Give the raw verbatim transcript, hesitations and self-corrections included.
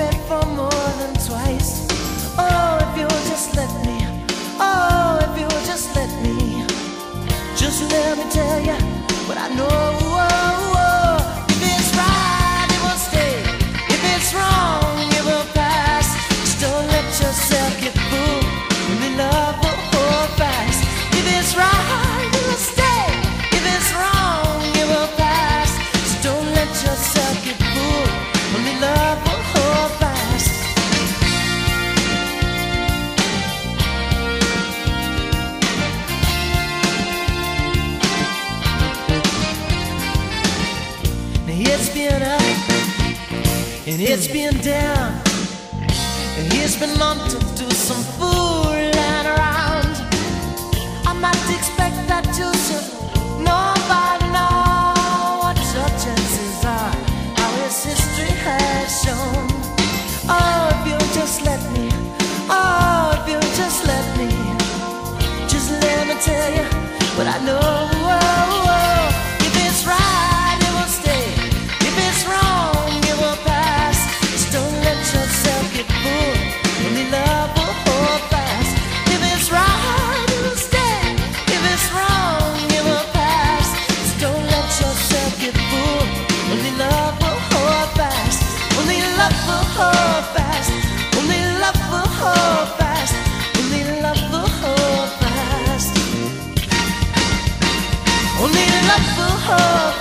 bed for more than twice. Oh, if you'll just let me, oh, if you'll just let me, just let me tell you what I know. Oh, oh. If it's right, it will stay. If it's wrong, it will pass. Just don't let yourself get fooled. Only love will hold fast. If it's right, it will stay. If it's wrong, it will pass. Just don't let yourself get fooled. Only love will hold fast. Now it's been up and it's been down, and he's been on to do some fooling around. I might expect that you should know by now what your chances are, how his history has shown. Oh, if you'll just let me, oh, if you'll just let me, just let me tell you what I know. Oh, oh. If it's right, it will stay. If it's wrong, it will pass. Just don't let yourself get fooled. Only love will hold fast. If it's right, it will stay. If it's wrong, it will pass. Just don't let yourself get fooled. Only love will hold fast. Only love will hold fast. Only love will hold fast. Only love will hold fast. Only love will hold